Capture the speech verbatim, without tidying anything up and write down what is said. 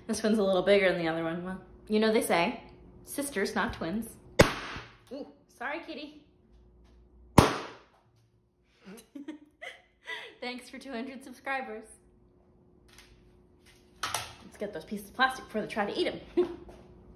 This one's a little bigger than the other one. Well, you know they say, sisters, not twins. Ooh, sorry, kitty. Thanks for two hundred subscribers. Let's get those pieces of plastic before they try to eat them.